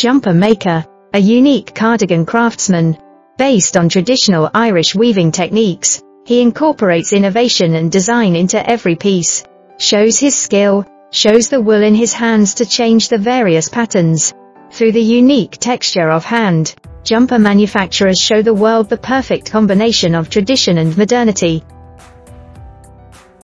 Jumper maker, a unique cardigan craftsman. Based on traditional Irish weaving techniques, he incorporates innovation and design into every piece. Shows his skill, shows the wool in his hands to change the various patterns. Through the unique texture of hand, jumper manufacturers show the world the perfect combination of tradition and modernity.